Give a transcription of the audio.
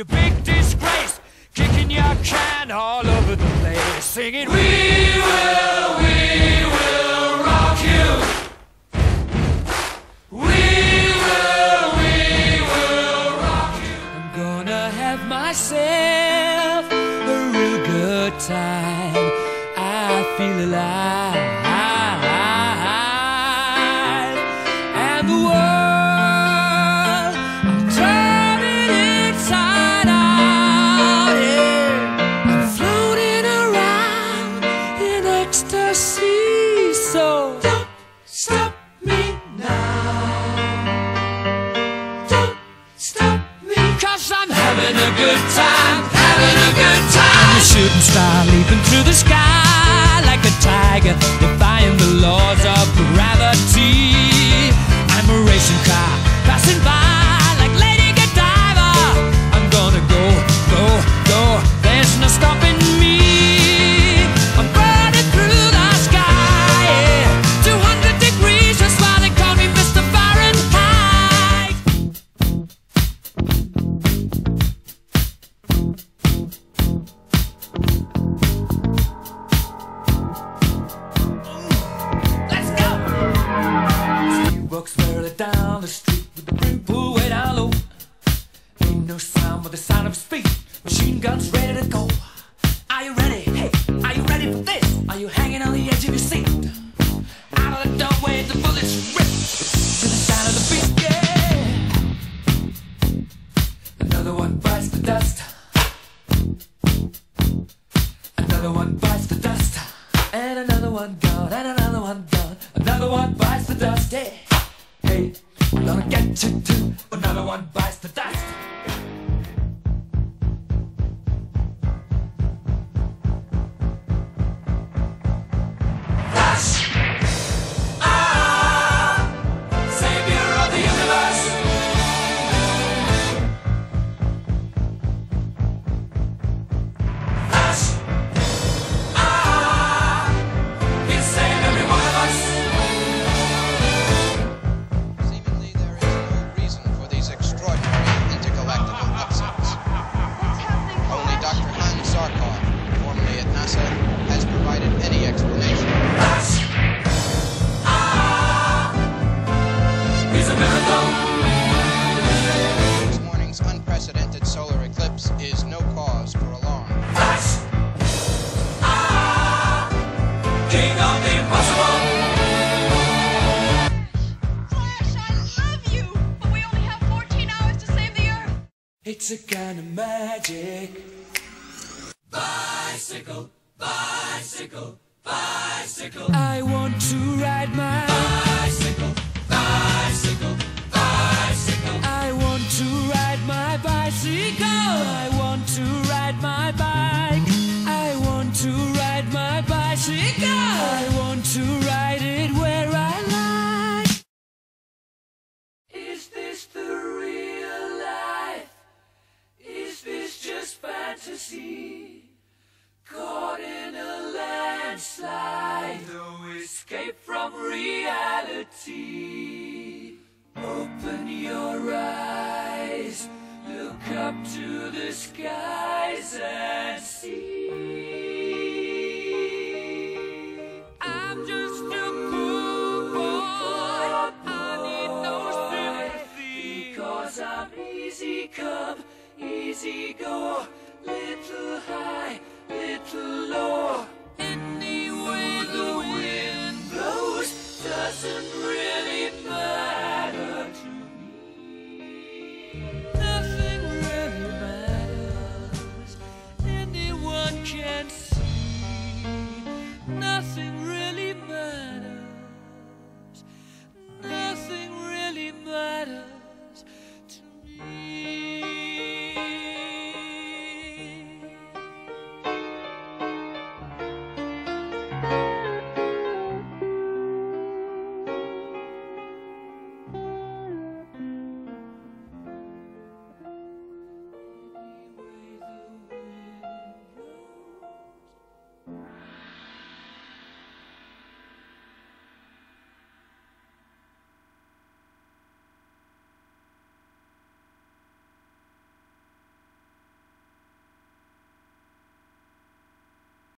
you big disgrace, kicking your can all over the place, singing, we will rock you. We will rock you. I'm gonna have myself a real good time. I feel alive, and the world, I'm turning inside out, yeah. I'm floating around in ecstasy, so don't stop me now. Don't stop me, 'cause I'm having a good time, having a good time. I'm a shooting star leaping through the sky like a tiger, defying the laws of gravity. I'm a racing car passing by like Lady Godiva. I'm gonna go, go, go, there's no stopping me. I'm burning through the sky, yeah. 200 degrees, that's why they call me Mr. Fahrenheit. Walks barely down the street with the brim pulled way down low. Ain't no sound but the sound of speed. Machine guns ready to go. Are you ready? Hey, are you ready for this? Are you hanging on the edge of your seat? Out of the doorway, the bullets rip to the sound of the beat. Yeah. Another one bites the dust. Another one bites the dust. And another one gone. And another one gone. Another one bites the dust. Yeah. Hey, I'm gonna get you too. Another one bites the dust. Flash! Ah! Savior of the universe! Flash! Ah! He'll save every one of us! Has provided any explanation. He's a miracle. This morning's unprecedented solar eclipse is no cause for alarm. King of the impossible. Flash, I love you, but we only have 14 hours to save the Earth. It's a kind of magic. Bicycle, bicycle, bicycle. I want to ride my bicycle, bicycle, bicycle. I want to ride my bicycle. I want to ride my bike. I want to ride my bicycle. I want to ride it where I like. Is this the real life? Is this just fantasy? Caught in a landslide, no escape from reality. Open your eyes, look up to the skies and see.